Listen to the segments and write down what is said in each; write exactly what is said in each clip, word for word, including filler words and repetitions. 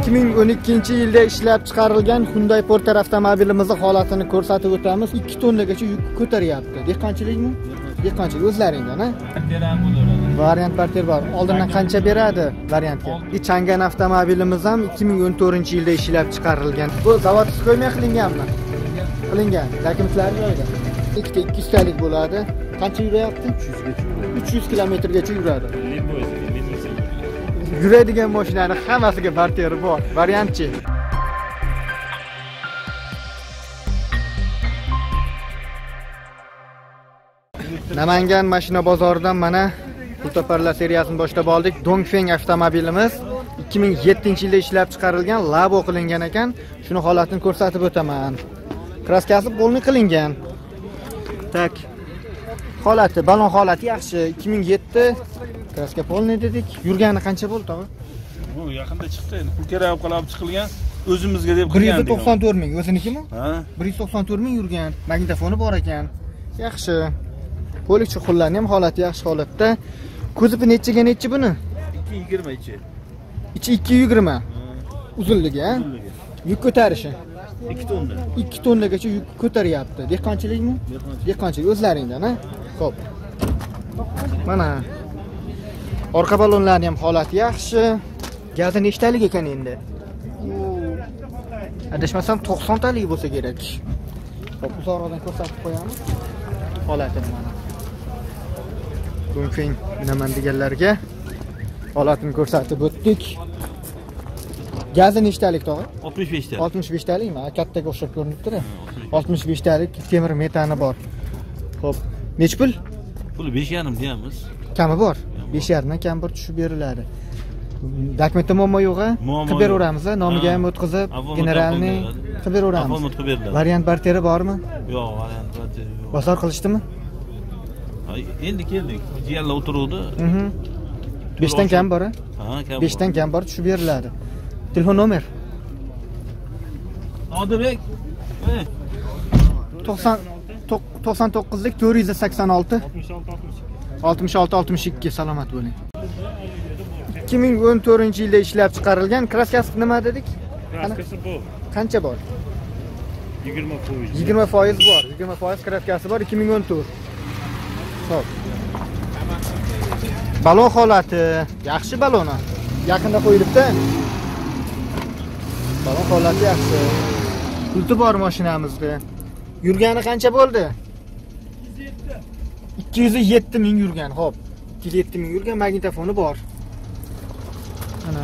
ikki ming o'n ikkinchi yilda ishlab chiqarilgan Hyundai Porter avtomobilimizning holatini ko'rsatib o'tamiz. ikki tonnagacha yuk ko'taryapti. Dehqonchilikmi? Dehqonchilik o'zlaringdan, ha? Variant Porter bor. Oldindan qancha beradi variantga? Changan avtomobilimiz ham ikki ming o'n to'rtinchi yilda ishlab chiqarilgan. Bu zavodsiz qo'ymay qilinganmi? Qilingan. Dokumentlari joyida. Ikkita ikki yuz talik bo'ladi. Qancha yurayapti? uch yuz kilometrgacha yuradi. Yuradigan mashinaning hammasiga Porter bor. Variantchi. Namangan mashina bozoridan mana Pultoparlar seriyasini boshlab oldik. Dongfeng avtomobilimiz ikki ming yettinchi yilda ishlab chiqarilgan, labo qilingan ekan. Shuni holatini ko'rsatib o'taman. Kraskasi polni qilingan. Tak. Holati, balon holati yaxshi. ikki ming yetti kraska polni dedik. Yurgani qancha bo'ldi, tog'a? Bu yaqinda chiqdi. Pulkera qilib chiqilgan. O'zimizga deb qilgan. bir yuz to'qson to'rt ming o'zinikimi? Ha? bir yuz to'qson to'rt ming yurgan. Magnitofoni bor ekan. Yaxshi. Polik chuqurlarni ham holati yaxshi holatda. Ko'zipi nechiga nechi buni? ikki yuz yigirma ichi. Ichi ikki yuz yigirma. Uzunligi, ha? Yuk ko'tarishi. ikki tonna. ikki tonnagacha yuk ko'taryapti. Dehqonchilikmi? Dehqonchilik o'zlaringdan, ha? Xo'p. Mana orqa balonlarning ham holati yaxshi. Gazi nechtalik ekan endi? Adashmasam to'qson talik bo'lsa kerak. Xo'p, uzoqroqdan ko'rsatib qo'yamiz. Holatini mana. Dongfeng minaman deganlarga holatini ko'rsatib o'tdik. Gazi nechtalik tog'a? oltmish besh talik. oltmish besh talikmi? Kattaga o'xshab ko'rinib turadi. oltmish besh talik temir metani bor. Xo'p, nech pul? Puli besh yarim deyamiz. Kami bor. besh yarim dan kam bir tushib beriladi. Dokumentda muammo yo'q-a? Qilib beraveramiz, nomiga ham o'tkazib, generalni qilib beraveramiz. Variant Porteri bormi? Yo'q, variant Porteri yo'q. Bozor qilishdimi? Endi keldik. Jiyanlar o'tiruvdi. Mhm. besh dan kam bor-a? Ha, kam. besh dan kam bor tushib beriladi. Telefon nomer? Odilbek. to'qson to'qqizlik to'rt yuz sakson olti oltmish olti oltmish ikki salomat bo'ling. ikki ming o'n to'rtinchi yilda ishlab chiqarilgan. Kraskasi nima dedik? Kraskasi bu. Qancha bor? yigirma foiz. yigirma foiz bor. yigirma foiz kraskasi bor ikki ming o'n to'rt. Xo'p. Balon holati yaxshi baloni. Yaqinda qo'yilibdi. Balon holati yaxshi. Pulti bor mashinamizda. Yurgani qancha bo'ldi? ikki yuz yetti ming yurgan, xo'p. ikki yuz yetti ming yurgan, magnitofoni bor. Ana.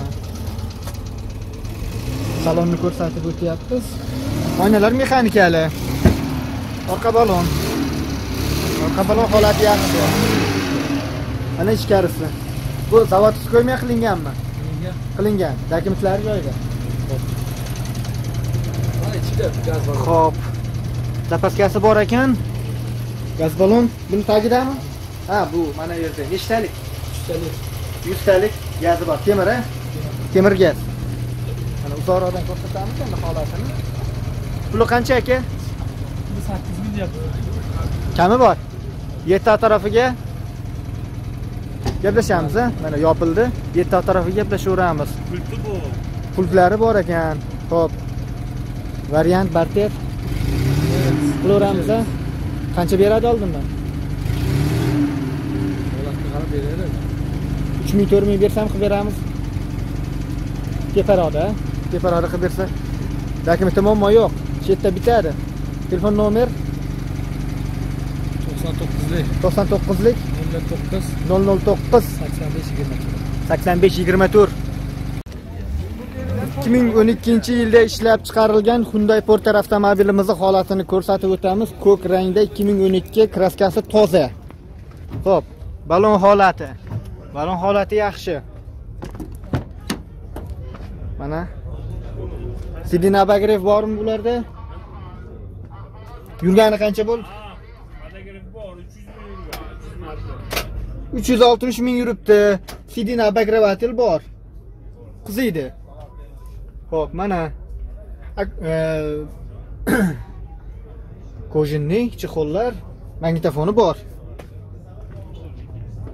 Salonni ko'rsatib o'tyapmiz. Oynalar mexanikali. Orqa balon. Orqa balon holati yaxshi. Ana ichkarisi. Bu zavodsiz qo'ymay qilinganmi? Qilingan. Qilingan. Dokumentlari joyida. Mana ichida gaz balon. Xo'p. Zapaskasi bor ekan. Gaz balon buni tagidami? Ha, bu mana bu yerda nechtalik? yuz talik. yuz talik gazi bor. Temir, ha? Temir gaz. Mana uzoqroqdan ko'rsatamiz endi holatini. Puli qancha aka? sakkiz ming deyapti. Kami bor. yetti tarafiga gaplashamiz, ha? Mana yopildi. yetti tarafiga gaplashaveramiz. Pulti bu. Pultlari bor ekan. Xo'p. Variant Porter. Qilaveramiz, ha? Qancha beradi oldindan? Holatga qarab beradi. uch ming to'rt ming bersam qilib beramiz. Teparoqda, teparoqda qilib bersa. Dokumentda muammo yo'q. Chetda bitadi. Telefon nomer to'qson to'qqizlik to'qson to'qqizlik nol nol to'qqiz sakson besh yigirma to'rt. ikki ming o'n ikkinchi yilda ishlab chiqarilgan Hyundai Porter avtomobilimizning holatini ko'rsatib o'tamiz. Ko'k rangda ikki ming o'n ikki, kraskasi toza. Xo'p, balon holati. Balon holati yaxshi. Mana Sidin Abagref bormi bularda? Yurgani qancha bo'ldi? Abagref bor, uch yuz oltmish ming yuribdi. Sidin Abagref bor. Qiziydi. Xo'p, mana Kojinning chexollar, magnitofoni bor.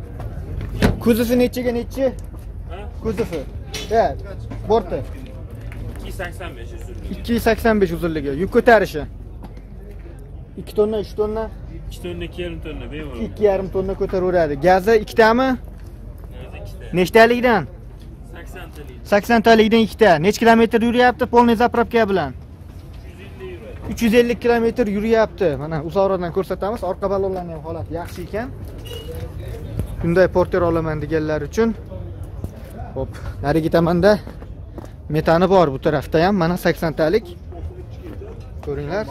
Kuzovi nechiga nechi? Kuzovi. Ha, borti. yuz sakson besh uzunligi. ikki yuz sakson besh uzunligi. Yuk ko'tarishi. ikki tonna, uch tonna, ikki tonna, ikki yarim tonna bemalol. ikki yarim tonna ko'taraveradi. Gazi ikkitami? Gazi ikkita. Nechtalikdan? sakson talik. sakson talikdan ikkita. Nech kilometr yuryapti polniy zapravka bilan? uch yuz ellik kilometr yuryapti. Mana uzoqroqdan ko'rsatamiz. Orqa balonlarning ham holati yaxshi ekan. Hyundai Porter olaman deganlar uchun. Hop, narigi tomonda metani bor bu tarafda ham. Mana sakson talik. Ko'ringlar.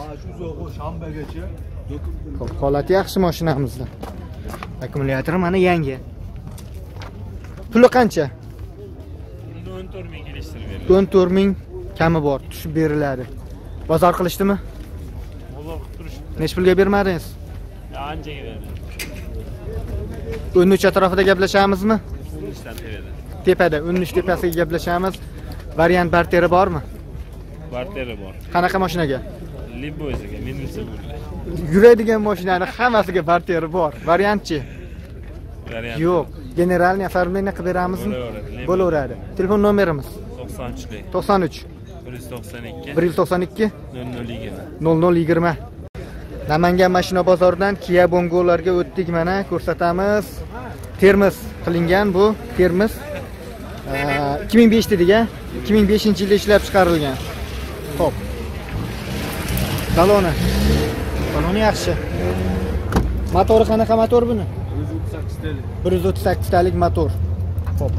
Hop, holati yaxshi mashinamizda. Akkumulyatori mana yangi. Puli qancha? o'n to'rt ming kelishtirib beriladi. o'n to'rt ming kami bor, tushib beriladi. Bozor qilishdimi? Bozor qilib turishdi. Nech pulga bermadingiz? Anchaga berdi. o'n uch atrofida gaplashamizmi? o'n uchdan tepada. Tepada, o'n uch tepasiga gaplashamiz. Variant barteri bormi? Barteri bor. Qanaqa mashinaga? Libbo'ziga, menimcha bo'ladi. Yuradigan mashinaning hammasiga barteri bor. Variantchi? Variant. Yo'q. Generalniy оформление qilib beramizmi? Bo'laveradi. Bo'laveradi. Telefon nomerimiz to'qson uch to'qson uch bir yuz to'qson ikki bir yuz to'qson ikki nol nol yigirma. nol nol yigirma. Namangan mashina bozoridan Kia Bongolarga o'tdik, mana ko'rsatamiz. Termiz qilingan bu, Termiz. ikki ming besh dedik-a? ikki ming beshinchi yilda ishlab chiqarilgan. Xo'p. Saloni. Saloni yaxshi. Motori qanaqa motor buni? bir yuz o'ttiz sakkiz talik motor. Xo'p.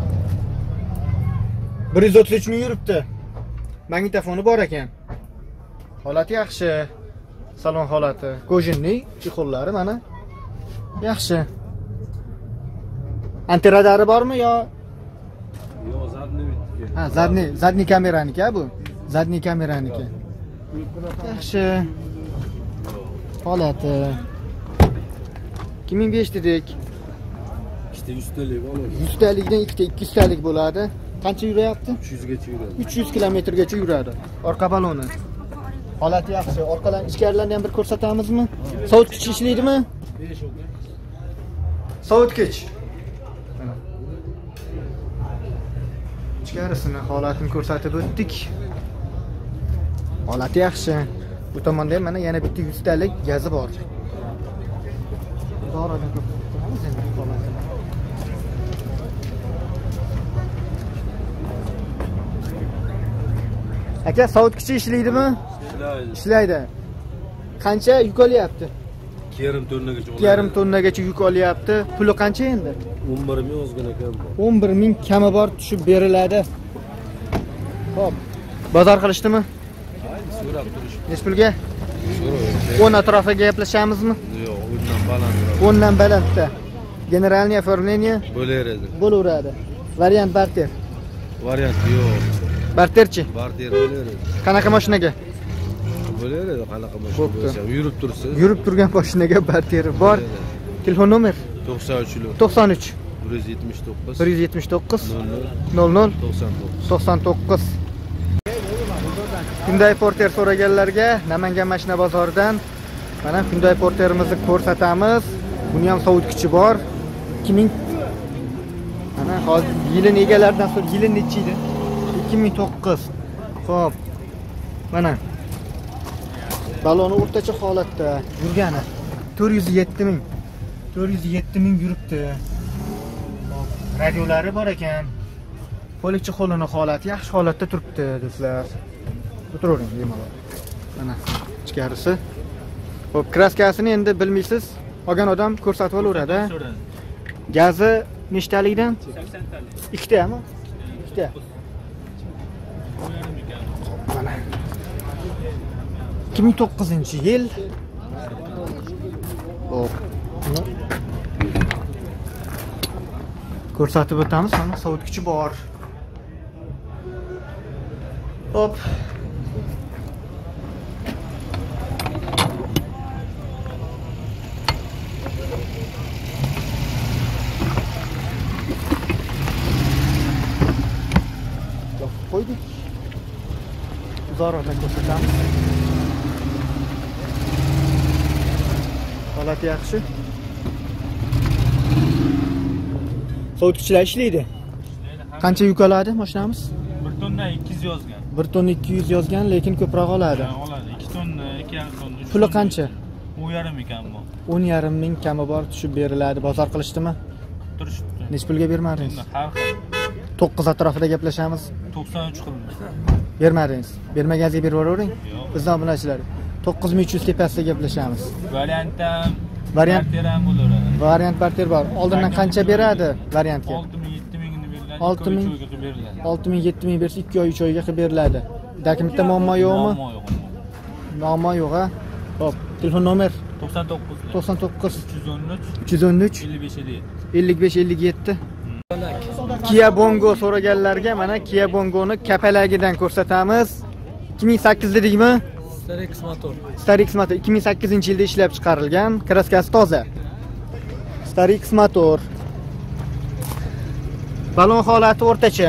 bir yuz o'ttiz uch ming yuribdi. Magnitofoni bor ekan. Holati yaxshi. Salon holati. Kojinli chexollari mana. Yaxshi. Antiradari bormi yo? Yo'q, zadniy. Ha, zadniy, zadniy kameraniki bu. Zadniy kameraniki. Yaxshi. Holati. ikki ming besh dedik. İşte yuz talik olur. yuz talikdan ikkita ikki yuz talik bo'ladi. Qancha yuryapti? uch yuz gacha yuradi. uch yuz kilometrgacha yuradi. Orqa baloni. Holati yaxshi. Orqadan ichkarilarni ham bir ko'rsatamizmi? Sovutgich ishlaydimi? Sovutgich. Mana. Ichkarisini holatini ko'rsatib o'tdik. Holati yaxshi. Bu tomonda ham mana yana bitta yuz talik gazi bor. Zoradan ko'rsatamiz endi holatini. Aka, sovutgichi ishlaydimi? İşlaydi. Ishlaydi. Qancha yuk olyapti? ikki yarim tonnagacha. ikki yarim tonnagacha yuk olyapti. Puli qancha endi? o'n bir ming ozgina kam bor. o'n bir ming kami bor, tushib beriladi. Xo'p. Bozor qilishdimi? So'rab turish. Nech pulga? So'rab. o'n atrofiga gaplashamizmi? Yo'q, undan baland. o'n dan balandda. Generalniy оформление Bo'laveradi. bo'laveradi. Variant barter. Variant yo'q. Barterchi? Barter bo'laveradi. Qanaqa mashinaga? Bo'laveradi, qanaqa mashina Bo'pti. bo'lsa, yurib tursa. Yurib turgan mashinaga barteri bor. Telefon nomer to'qson uch to'qson uch bir yuz yetmish to'qqiz bir yuz yetmish to'qqiz nol nol nol to'qson to'qqiz. to'qson to'qqiz. Hyundai Porter so'raganlarga Namangan mashina bozoridan mana Hyundai Porterimizni ko'rsatamiz. Buni ham sovutgichi bor. ikki ming mana hozir yilini egalaridan so'ra yili necha edi? ikki ming to'qqiz. Xo'p. Mana baloni o'rtacha holatda yurgani to'rt yuz yetti ming. to'rt yuz yetti ming yuribdi. Hop, radiolari bor ekan. Polikchi qo'lini holati yaxshi holatda turibdi, do'stlar. O'tiravering bemalol. Mana ichkarisi. Hop, kraskasini endi bilmaysiz. Olgan odam ko'rsatib olaveradi. Gazi nechtalikdan? sakson talik. Ikkitami? Ikkita. Mana ikki ming to'qqizinchi yil. Hop. Ko'rsatib o'tamiz, mana sovutgichi bor. Hop. Qo'ydik. Uzoqroqdan ko'rsatamiz. Holati yaxshi. Sovutgichlar ishlaydi. Qancha yuk oladi mashinamiz? bir tonna tonna ikki yuz yozgan. bir tonna ikki yuz yozgan, lekin ko'proq oladi. Ha, oladi. ikki tonna, ikki yarim tonna. Puli qancha? o'n yarim ekan bu. o'n yarim ming kami bor, tushib beriladi. Bozor qilishdimi? Turishibdi. Nech pulga bermadingiz? Har xil. to'qqiz atrofida gaplashamiz. to'qson uch qildi. Bermadingiz. Bermaganingizga berib yuboravering. Yo'q. Bizdan bilasizlar. to'qqiz ming uch yuz tepasida gaplashamiz. Variantdan Variant ham bo'laveradi. variant barter bor. Oldindan qancha beradi variantga? olti ming yetti mingni beriladi. olti ming ikki oyga beriladi. olti ming yetti ming bersa ikki oy uch oyga qilib beriladi. Dokumentda muammo yo'qmi? Muammo yo'q. Muammo yo'q, ha. Xo'p, telefon nomer to'qson to'qqiz to'qson to'qqiz uch yuz o'n uch uch yuz o'n uch ellik besh ellik ellik besh ellik yetti. Kia Bongo so'raganlarga mana Kia Bongoni kapalagidan ko'rsatamiz. ikki ming sakkiz dedikmi? Starix motor. Starix motor ikki ming sakkizinchi yilda ishlab chiqarilgan, kraskasi toza. Starix motor. Balon holati o'rtacha.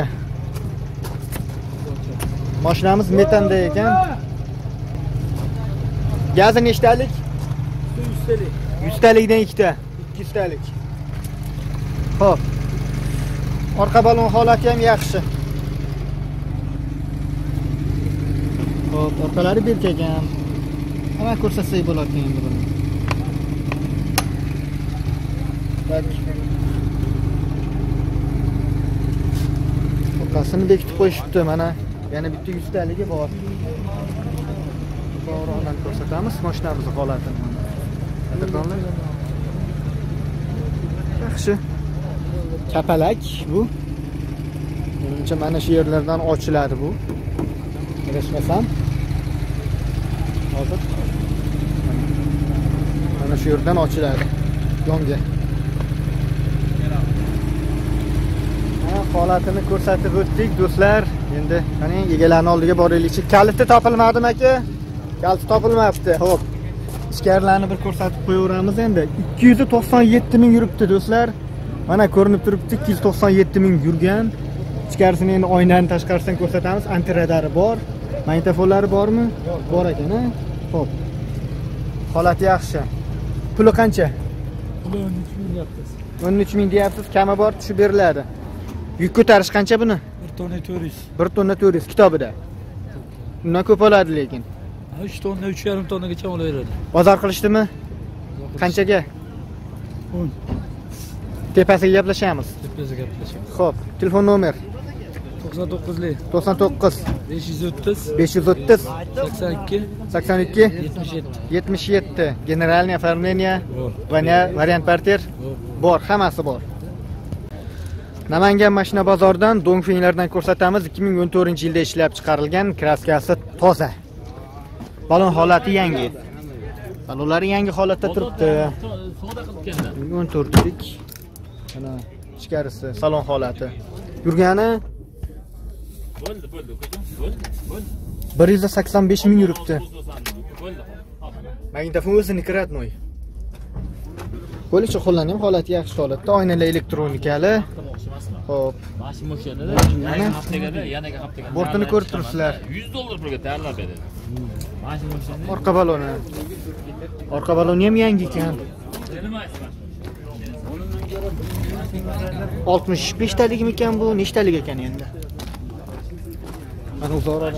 Mashinamiz metanda ekan. Gazi nechtalik? yuz talik. yuz talikdan ikkita, ikki yuz talik. Xo'p. Orqa balon holati ham yaxshi. Xo'p, orqalari berkagan. Hamma ko'rsatsak bo'ladi endi buni. Bak. Orqasini bekitib qo'yishibdi mana. Yana bitta yuz taligi bor. To'g'ridan ko'rsatamiz mashinamiz holatini. Qadrdonlar. Yaxshi. Kapalak bu. Menimcha mana shu yerlardan ochiladi bu. Adashmasam. Hozir. Mana shu yerdan ochiladi. Yonga. Ha, holatini ko'rsatib o'tdik do'stlar. Endi qani egalarning oldiga boraylik. Kaliti topilmadimi aka? Kaliti topilmabdi. Xo'p. Ichkarilarni bir ko'rsatib qo'yaveramiz endi. ikki yuz to'qson yetti ming yuribdi do'stlar. Mana ko'rinib turibdi ikki yuz to'qson yetti ming yurgan. Ichkarisini endi oynani tashqarisidan ko'rsatamiz. Antiradari bor. Magnitofonlari bormi? Bor ekan, ha? Xo'p. Holati yaxshi. Puli qancha? Puli o'n uch ming deyapsiz. o'n uch ming deyapsiz, kami bor, tushib beriladi. Yuk ko'tarish qancha buni? bir tonna to'rt yuz. bir tonna to'rt yuz kitobida. Undan ko'p oladi lekin. uch tonna, uch yarim tonnagacha olaveradi. Bozor qilishdimi? Qanchaga? o'n. Tepasiga gaplashamiz. Tepasiga gaplashamiz. Xo'p, telefon nomer to'qson to'qqizlik to'qson to'qqiz besh yuz o'ttiz besh yuz o'ttiz sakson ikki sakson ikki yetmish yetti. yetmish yetti. Generalniy оформление Bor. va variant barter Bor. bor, hammasi bor. Namangan mashina bozoridan Dongfenglardan ko'rsatamiz. ikki ming o'n to'rtinchi yilda ishlab chiqarilgan, kraskasi toza. Balon holati yangi. Balonlari yangi holatda turibdi. Savdo qilib o'n to'rtlik. Mana ichkarisi, salon holati. Yurgani bo'ldi, bo'ldi, bo'ldi, bo'ldi. bir yuz sakson besh ming yuribdi. Bo'ldi. Magnitofon o'zini kiratmoy. Bo'licha qo'llanma ham holati yaxshi holatda, oynalar elektronikali. Xo'p. Mashina o'shanada yana haftaga, yana haftaga. Bortini ko'rib turibsizlar. yuz dollar pulga tayyorlab beradi. Mashina o'shanda. Orqa baloni. Orqa baloni ham yangi ekan. oltmish besh taligimi ekan bu? Nechtalik ekan endi? Mana uzoqroqdan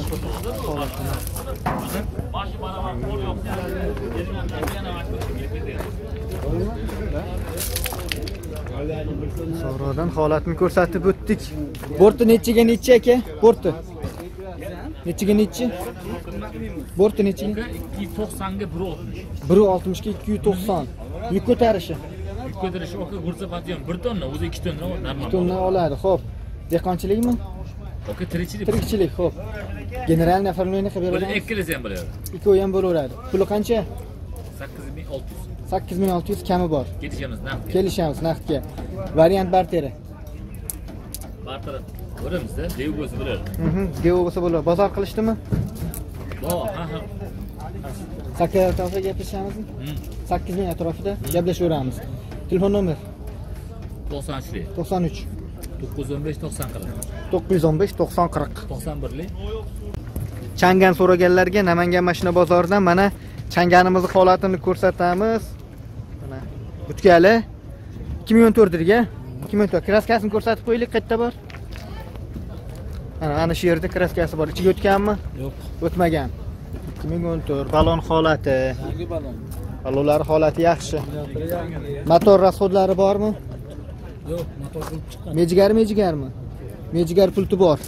Uzoqroqdan holatini ko'rsatib o'tdik. Borti nechiga necha aka? Borti. Nechiga nechi? Borti nechiga? ikki yuz to'qsonga bir oltmish. bir oltmishga ikki yuz to'qson. Yuk ko'tarishi. Yuk ko'tarish oka gursapati ham bir tonna, o'zi ikki tonna normal. Tonna oladi. Xo'p. Dehqonchilikmi? Oka tirikchilik. Tirikchilik, xo'p. Generalniy оформление qilib Bir beradi. ikkilasi ham bo'laveradi. Ikkovi ham bo'laveradi. Puli qancha? sakkiz ming olti yuz. sakkiz ming olti yuz kami bor. Ketishamiz naqdga. Kelishamiz naqdga. Variant barteri. Barter ko'ramizda, dev bo'lsa bo'ladi. Mhm, dev bo'lsa bo'ladi. Bozor qilishdimi? Bo, ha ha. sakkiz atrofida gaplashamizmi? sakkiz ming atrofida gaplashaveramiz. Telefon nomer to'qson uchlik to'qson uch to'qqiz yuz o'n besh to'qson qirq. to'qqiz yuz o'n besh to'qson qirq. to'qson birlik. Changan so'raganlarga Namangan mashina bozoridan mana changanimizni holatini ko'rsatamiz. Mana butkali ikki ming o'n to'rtga ikki ming o'n to'rt kraskasini ko'rsatib qo'yaylik, qayerda bor? Ana ana shu yerda kraskasi bor. Ichiga o'tganmi? Yo'q. O'tmagan. ikki ming o'n to'rt balon holati. Yangi balon. Balonlar holati yaxshi. Motor rasxodlari bormi? Yo'q, motor qilib chiqqan. Mejigar mejigarmi? Mejigar pulti bor.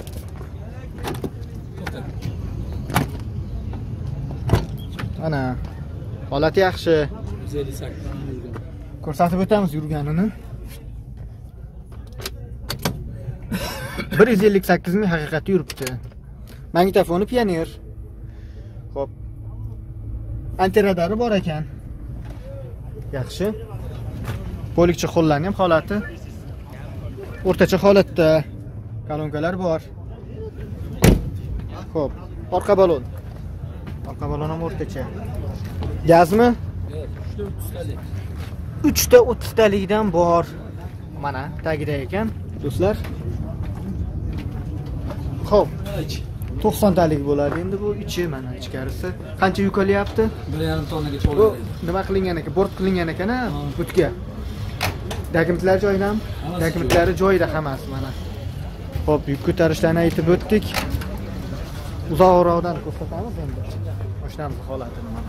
Ana holati yaxshi. yuz ellik sakkiz ming yurgan. Ko'rsatib o'tamiz yurganini. bir yuz ellik sakkiz ming haqiqatda yuribdi. Magnitofoni Pioneer. Xo'p. Antiradari bor ekan. Yaxshi. Polikchi qo'llarning ham holati o'rtacha holatda. Kolonkalar bor. Xo'p, orqa balon. Orqa balon ham o'rtacha. Gazmi? uch ta o'ttiz talikdan bor. Mana tagida ekan, do'stlar. Xo'p, to'qson talik bo'ladi endi bu ichi, mana ichkarisi. Qancha yuk olyapti? bir yarim tonnaga Bu to'ladi. nima qilingan ekan? Bort qilingan ekan-a, o'tga. Dokumentlar joyidami? Dokumentlari joyida hammasi mana. Xo'p, yuk ko'tarishlarni aytib o'tdik. Uzoqroqdan ko'rsatamiz endi. Mashinamiz holatini mana.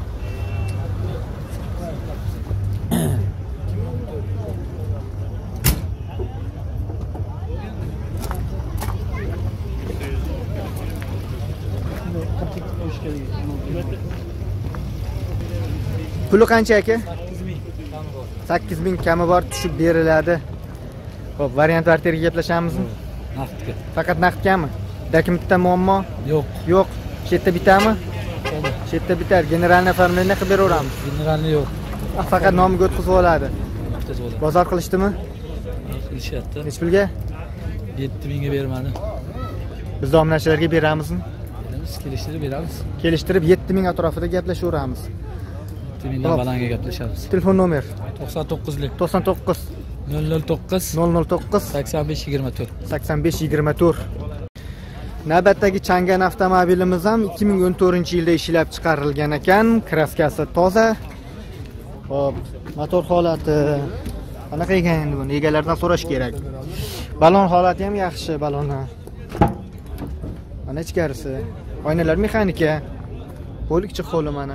Puli qancha aka? sakkiz ming kami bor, tushib beriladi. Xo'p, variant kvartiraga gaplashamizmi? Naqdga. Faqat naqdgami? Dokumentda muammo? Yo'q. Yo'q. Shu yerda bitami? Shu yerda bitar. Generalni oformlashni qilib beraveramiz. Generalni yo'q. Faqat nomiga o'tkazib oladi. Bitta bo'ladi. Bozor qilishdimi? Qilishyapti. Nech pulga? yetti mingga bermadi. Biz domlachilarga beramizmi? Biz kelishtirib beramiz. Kelishtirib yetti ming atrofida gaplashaveramiz. yetti mingdan balanga gaplashamiz. Telefon nomer to'qson to'qqizlik to'qson to'qqiz nol nol to'qqiz nol nol to'qqiz sakson besh yigirma to'rt. sakson besh yigirma to'rt. Navbatdagi Chang'an avtomobilimiz ham ikki ming o'n to'rtinchi yilda ishlab chiqarilgan ekan. Kraskasi toza. Xo'p, motor holati qanaqa ekan endi buni egalaridan so'rash kerak. Balon holati ham yaxshi, baloni. Mana ichkarisi. Oynalar mexanika. Polikchi qo'li mana.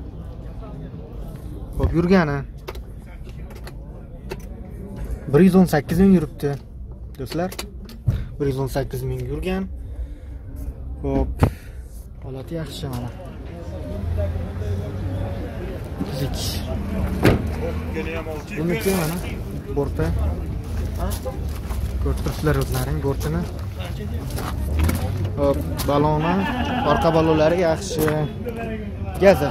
Xo'p, yurgani bir yuz o'n sakkiz ming yuribdi. Do'stlar, bir yuz o'n sakkiz ming yurgan. Xo'p, holati yaxshi mana. Zik. Buniki mana borti. Ko'rib turibsizlar o'zlaring bortini. Xo'p, baloni, orqa balonlari yaxshi. Gazi.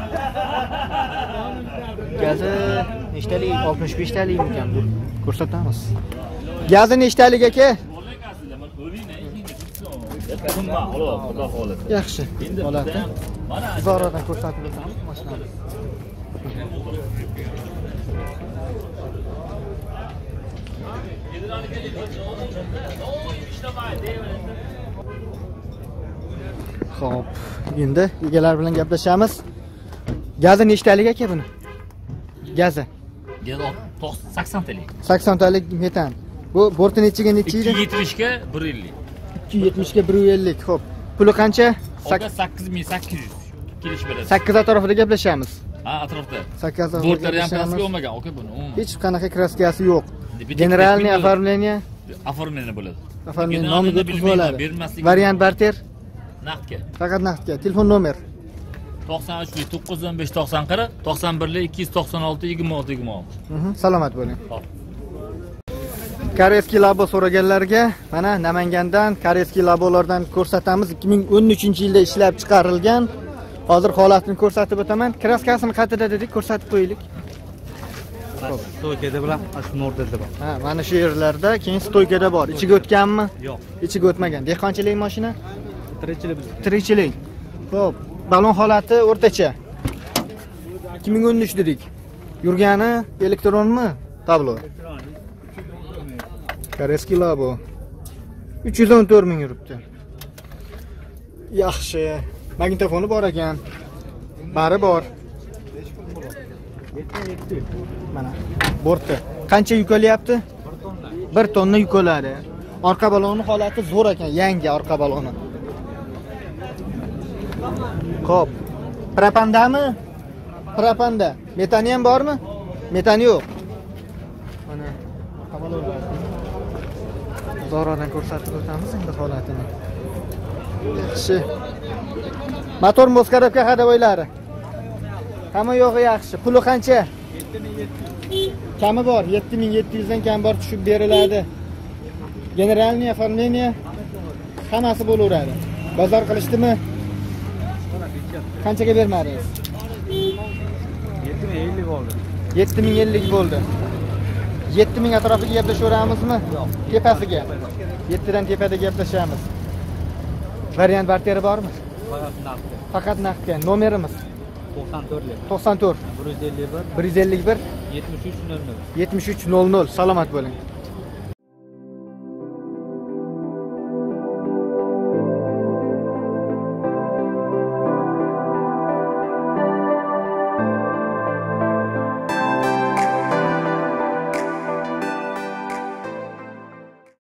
Gazi nechtalik? oltmish besh talik ekan. Ko'rsatamiz. Gazi nechtalik aka? Yaxshi. Holati. Zoradan ko'rsatib o'tamiz mashinani. Xo'p, endi egalar bilan gaplashamiz. Gazi nechtalik aka buni? Gazi. Gazi sakson talik. sakson talik metan. Bu borti nechiga nechi edi? ikki yuz yetmishga bir yuz ellik. ikki yuz yetmishga bir yuz ellik. Xo'p. Puli qancha? sakkiz ming sakkiz yuz. Kelish beradi. sakkiz atrofida gaplashamiz. Ha, atrofda. sakkiz atrofida. Bortlari ham kraska olmagan, aka buni. Hech qanaqa kraskasi yo'q. Generalniy оформление оформление bo'ladi. Оформление nomiga o'tkazib oladi. Variant barter? Naqdga. Faqat naqdga. Telefon nomer to'qson uch to'qqiz yuz o'n besh to'qson qirq to'qson bir ikki yuz to'qson olti yigirma olti yigirma olti. Salomat bo'ling. Koreyskiy labo so'raganlarga mana Namangandan koreyskiy labolardan ko'rsatamiz. ikki ming o'n uchinchi yilda ishlab chiqarilgan. Hozir holatini ko'rsatib o'taman. Kraskasini qayerda dedik, ko'rsatib qo'yaylik. Stoykada bilan asl o'rtada bor. Ha, mana shu yerlarda, keyin stoykada bor. Ichiga o'tganmi? Yo'q. Ichiga o'tmagan. Dehqonchilik mashina? Tirikchilik. Tirikchilik. Xo'p, balon holati o'rtacha. ikki ming o'n uch dedik. Yurgani elektronmi? Tablo. Koreyskiy labo. uch yuz o'n to'rt ming yuribdi. Yaxshi. Magnitofoni bor ekan. Bari bor. Mana bortda. Qancha yuk olyapti? bir tonna yuk oladi. Orqa baloni holati zo'r ekan, yangi orqa baloni. Xo'p. Propandami? Propanda. Metani ham bormi? Metani yo'q. Mana orqa balonlar. Zo'radan ko'rsatib o'tamiz endi holatini. Yaxshi. Motor moskarovka hadovoylari. Hamma yo'g'i yaxshi. Puli qancha? Kami bor, yetti ming yetti yuz dan kam bor tushib beriladi. Generalniy оформление hammasi bo'laveradi. Bozor qilishdimi? Qanchaga bermadingiz? yetti ming ellik oldi. yetti ming ellik bo'ldi. yetti ming atrofiga gaplashaveramizmi? Tepasiga. yetti dan tepada gaplashamiz. Variant barteri bormi? Faqat naqd. Faqat naqdga. Nomerimiz to'qson to'rt. to'qson to'rt bir yuz ellik bir. bir yuz ellik bir yetmish uch nol nol. yetmish uch nol nol. Salomat bo'ling.